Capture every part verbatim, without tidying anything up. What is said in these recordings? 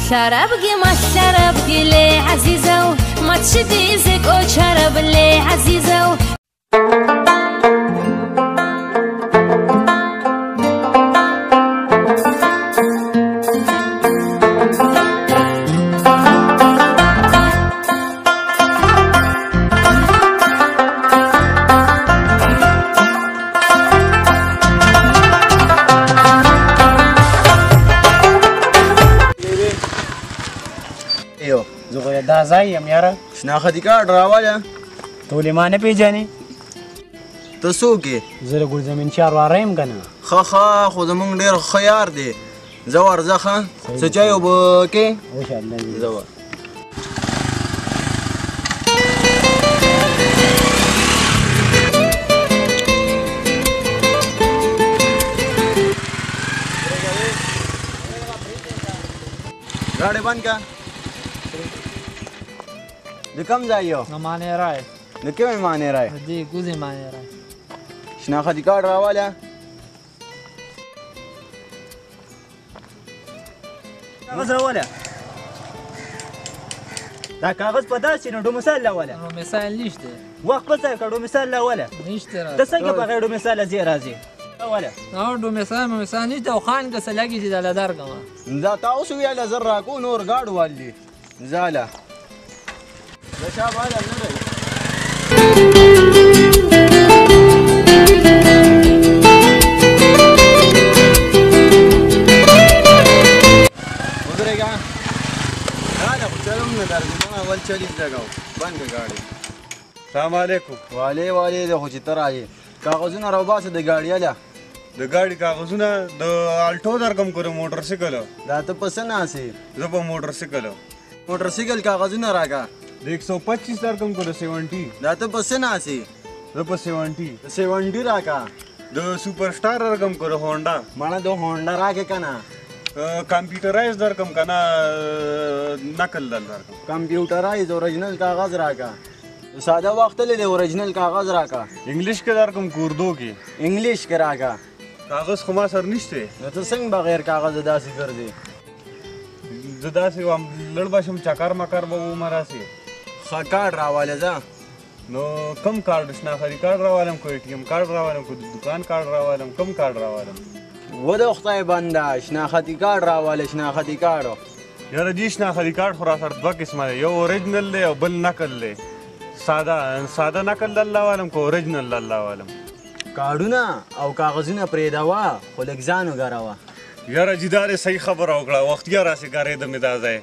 شرب ما الشرب لي عزيزة ما تشدي زك او شرب لي عزيزة دا ځای یم یاره شناختي کارت راوله ټولې ما نه پېژنې ته څوک یې زه د ګلزمین چار واره یم که نه ښه ښه خو زمونږ ډېر ښه یار دی ځه ورځه ښه څه چای اوبه کې انشاءالله ځه ور गाड़ी बंद का د کوم ځای یو نه معنی رای د کومې معنی رای دې کوزې معنی رای شناختي کارت راوله کاغذ راوله دا کاغذ په داسې نو ډومسایل راوله ډومسایل نشته وخت په ځای که ډومسایل راوله نشته ته څنګه په غیر ډومسایل ځې راځې راوله او ډومسایل مومسایل نشته او خان که څه لګي چې دله درکړمه دا تا اوس ویله زر راکو نور ګاډ والدي ځاله د چا بالا نه دی ودرېږه راله خو چلوم نه درځي ما اول چلیز لګاو بند کړه ګاډي سلام علیکم والې والې دی خو چې ته راځې کاغذونه راوباسه د ګاډي اله د ګاډي کاغذونه د الټو درکم کړو موټر سایکل دا ته پسې ناسې زه په موټر سایکل موټر سایکل کاغذونه راکا د ایک سو پچیس درکم کړو سیونټي دا ته پسې ناسې زه په سیونټي سیونټي راکا د سوپر سټار درکم کړو هونډا مړه د هونډا راکې که نه کمپیوټرایز درکم که نه نقل دل درکم کمپیوټرایز اوریجنل کاغذ راکا ساده وخت لې اوریجنل کاغذ راکا انګلیش کې درکم که اردو کې انګلیش کې راکا کاغذ خو ما سر نشته نو ته څنګه بغیر کاغذ داسې ګرځې زه داسې وم لړ بشم چکر مکر به وم راسې ښه کارډ راواله ځه نو کم کارډ شناختي کارډ راوالم کو اے ټي ایم کارډ راوالم کو دکان کارډ راوالم کم کارډ راوالم و د خدای بنده شناختي کارډ راواله شناختي کارډ یاره جی شناختي کارډ خو راسره دوه قسمه دی یو اوریجنل دی او بل نقل دی ساده ساده نقل الله والم کو اوریجنل الله والم کارډونه او کاغذونه پرېږدوه خو لږ ځان وګروه یاره جی دا صحیح خبره وکړه وختیا راسې ګارېده مې دا ځای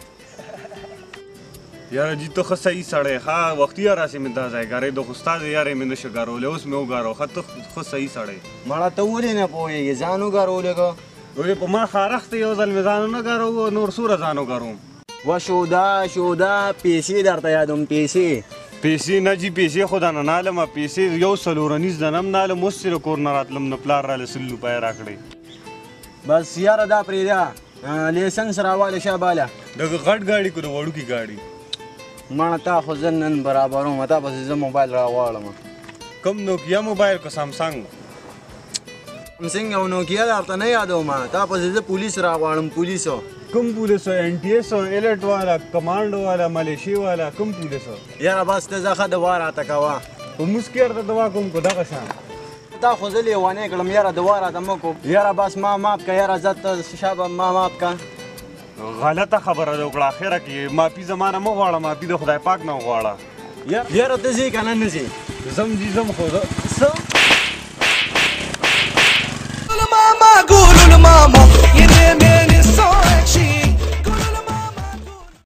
یاره جی ته ښه صحیح سړی ښه وختیا راسې مې دا ځای ګارېده خو ستا د یارې مې نشه ګارولی اوس مې وګارو ښه ته ښه صحیح سړی مړه ته ولې نه پوهېږې ځان وګرولې که ولې په ما خارښت یو ځل مې ځان ونه ګارو نور سوره ځان وګروم و شوده شوده پیسې درته یادوم پیسې پیسې نه جي پیسې خو درنه نالم پیسې یو څلورنیز دنم نالم اوس چې له کور نه راتلم نو پلار راله سل روپۍ راکړې بس یاره دا پرېږده لیسنس راواله شه باله دغه غټ ګاډي که د وړوکي ګاډي مړه تا خو زه نن برابروم تا پسې زه موبایل راغواړم کم نوکیا موبایل که سامسنګ سامسنګ او نوکیا درته نه یادوم تا پسې زه پولیس راغواړم پولیسو کم پولیس و این ټي ایس و ایلټ والا کمانډ والا ملیشي والا کم پولیس یاره بس ته زه ښه دوا راته کوه په موسکې ورته دوا کوم که دغه شان تا خو زه لیونی کړم یاره دوا راته مه کو یاره بس ما ماف که یاره زه ته شابه ما ماف که غلطه خبره ده وکړه اخره کې مافي زمانه مه غواړه مافي د خدای پاک نه وغواړه یاره ته ځې که نه نه ځې زم جي زم خو زه څه ماما ګولو ماما